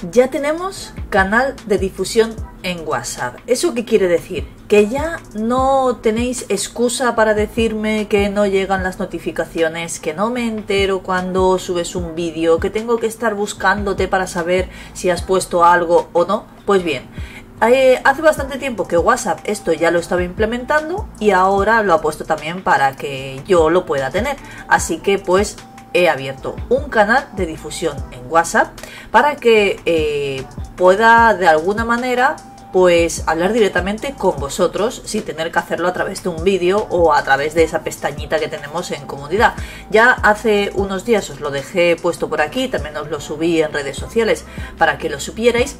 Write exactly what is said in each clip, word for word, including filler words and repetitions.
Ya tenemos canal de difusión en WhatsApp. ¿Eso qué quiere decir? Que ya no tenéis excusa para decirme que no llegan las notificaciones, que no me entero cuando subes un vídeo, que tengo que estar buscándote para saber si has puesto algo o no. Pues bien, eh, hace bastante tiempo que WhatsApp esto ya lo estaba implementando y ahora lo ha puesto también para que yo lo pueda tener. Así que pues he abierto un canal de difusión en WhatsApp para que eh, pueda de alguna manera pues hablar directamente con vosotros sin tener que hacerlo a través de un vídeo o a través de esa pestañita que tenemos en comunidad. Ya hace unos días os lo dejé puesto por aquí, también os lo subí en redes sociales para que lo supierais,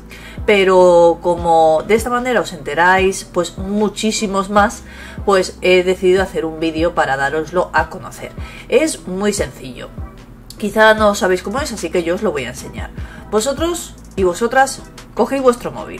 pero como de esta manera os enteráis pues muchísimos más, pues he decidido hacer un vídeo para daroslo a conocer. Es muy sencillo. Quizá no sabéis cómo es, así que yo os lo voy a enseñar. Vosotros y vosotras cogéis vuestro móvil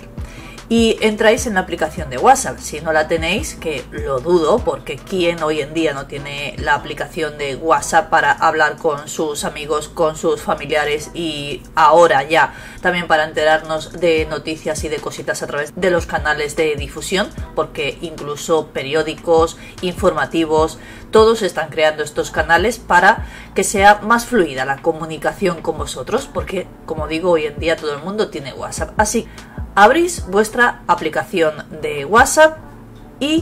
y entráis en la aplicación de WhatsApp. Si no la tenéis, que lo dudo, porque ¿quién hoy en día no tiene la aplicación de WhatsApp para hablar con sus amigos, con sus familiares y ahora ya también para enterarnos de noticias y de cositas a través de los canales de difusión? Porque incluso periódicos, informativos, todos están creando estos canales para que sea más fluida la comunicación con vosotros, porque como digo, hoy en día todo el mundo tiene WhatsApp. Así abrís vuestra aplicación de WhatsApp y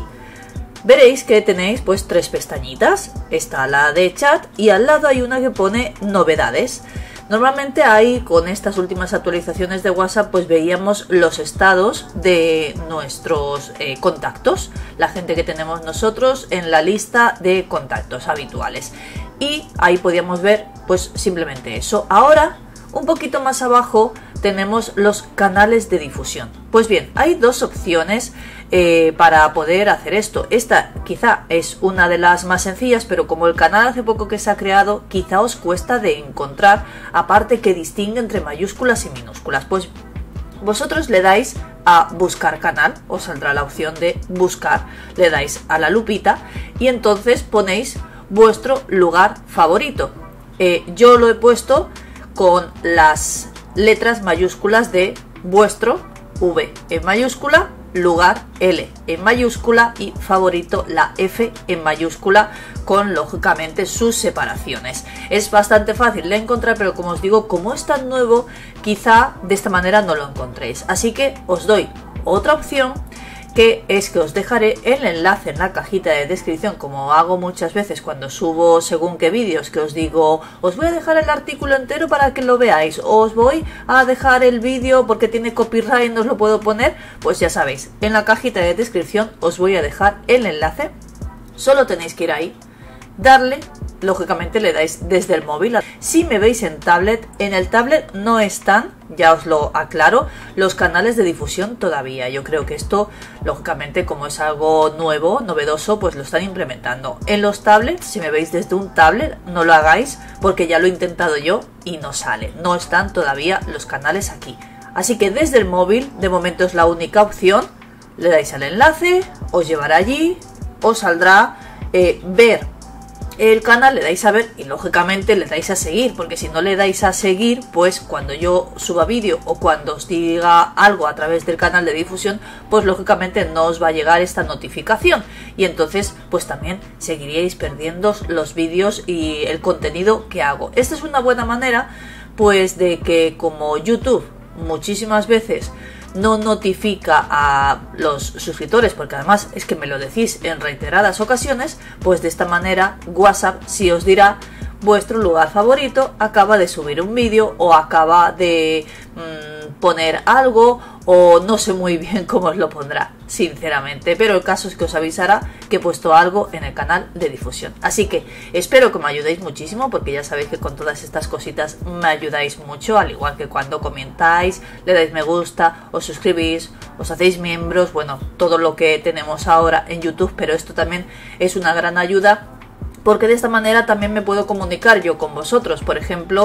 veréis que tenéis pues tres pestañitas. Está la de chat y al lado hay una que pone novedades. Normalmente ahí con estas últimas actualizaciones de WhatsApp pues veíamos los estados de nuestros eh, contactos, la gente que tenemos nosotros en la lista de contactos habituales, y ahí podíamos ver pues simplemente eso. Ahora un poquito más abajo tenemos los canales de difusión. Pues bien, hay dos opciones eh, para poder hacer esto. Esta quizá es una de las más sencillas, pero como el canal hace poco que se ha creado, quizá os cuesta de encontrar, aparte que distingue entre mayúsculas y minúsculas. Pues vosotros le dais a buscar canal, os saldrá la opción de buscar, le dais a la lupita y entonces ponéis vuestro lugar favorito. Eh, yo lo he puesto con las letras mayúsculas de vuestro, V en mayúscula, lugar, L en mayúscula y favorito, la F en mayúscula, con lógicamente sus separaciones. Es bastante fácil de encontrar, pero como os digo, como es tan nuevo, quizá de esta manera no lo encontréis. Así que os doy otra opción, que es que os dejaré el enlace en la cajita de descripción, como hago muchas veces cuando subo según qué vídeos, que os digo, os voy a dejar el artículo entero para que lo veáis, o os voy a dejar el vídeo porque tiene copyright, no os lo puedo poner. Pues ya sabéis, en la cajita de descripción os voy a dejar el enlace, solo tenéis que ir ahí, darle, lógicamente le dais desde el móvil. Si me veis en tablet, en el tablet no están, ya os lo aclaro, los canales de difusión todavía. Yo creo que esto, lógicamente, como es algo nuevo, novedoso, pues lo están implementando. En los tablets, si me veis desde un tablet, no lo hagáis porque ya lo he intentado yo y no sale, no están todavía los canales aquí. Así que desde el móvil, de momento es la única opción, le dais al enlace, os llevará allí, os saldrá eh, ver el canal, le dais a ver y lógicamente le dais a seguir, porque si no le dais a seguir, pues cuando yo suba vídeo o cuando os diga algo a través del canal de difusión, pues lógicamente no os va a llegar esta notificación y entonces pues también seguiríais perdiendo los vídeos y el contenido que hago. Esta es una buena manera pues de que, como YouTube muchísimas veces no notifica a los suscriptores, porque además es que me lo decís en reiteradas ocasiones, pues de esta manera WhatsApp sí os dirá vuestro lugar favorito acaba de subir un vídeo o acaba de mmm, poner algo, o no sé muy bien cómo os lo pondrá, sinceramente, pero el caso es que os avisará que he puesto algo en el canal de difusión. Así que espero que me ayudéis muchísimo, porque ya sabéis que con todas estas cositas me ayudáis mucho, al igual que cuando comentáis, le dais me gusta, os suscribís, os hacéis miembros, bueno, todo lo que tenemos ahora en YouTube, pero esto también es una gran ayuda, porque de esta manera también me puedo comunicar yo con vosotros. Por ejemplo,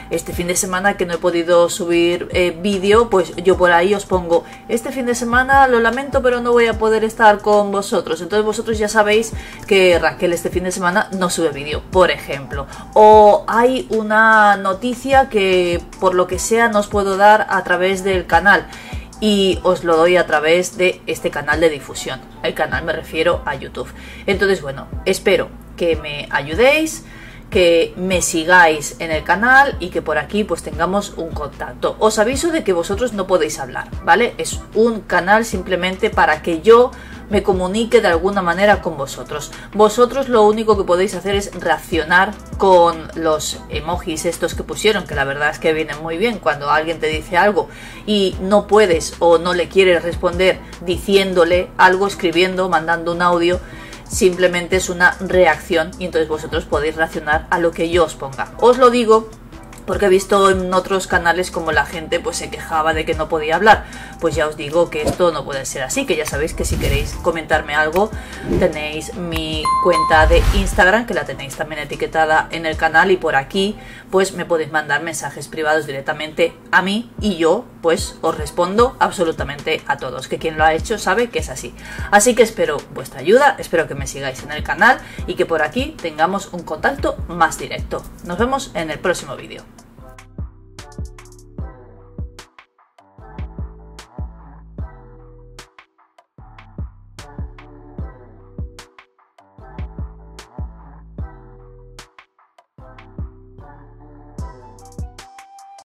este fin de semana que no he podido subir eh, vídeo, pues yo por ahí os pongo, este fin de semana lo lamento pero no voy a poder estar con vosotros, entonces vosotros ya sabéis que Raquel este fin de semana no sube vídeo, por ejemplo. O hay una noticia que por lo que sea no os puedo dar a través del canal y os lo doy a través de este canal de difusión. El canal me refiero a YouTube. Entonces, bueno, espero que me ayudéis, que me sigáis en el canal y que por aquí pues tengamos un contacto. Os aviso de que vosotros no podéis hablar, ¿vale? Es un canal simplemente para que yo me comunique de alguna manera con vosotros. Vosotros lo único que podéis hacer es reaccionar con los emojis estos que pusieron, que la verdad es que vienen muy bien cuando alguien te dice algo y no puedes o no le quieres responder diciéndole algo, escribiendo, mandando un audio. Simplemente es una reacción y entonces vosotros podéis reaccionar a lo que yo os ponga. Os lo digo porque he visto en otros canales como la gente pues se quejaba de que no podía hablar. Pues ya os digo que esto no puede ser así, que ya sabéis que si queréis comentarme algo tenéis mi cuenta de Instagram, que la tenéis también etiquetada en el canal, y por aquí pues me podéis mandar mensajes privados directamente a mí y yo pues os respondo absolutamente a todos, que quien lo ha hecho sabe que es así. Así que espero vuestra ayuda, espero que me sigáis en el canal y que por aquí tengamos un contacto más directo. Nos vemos en el próximo vídeo.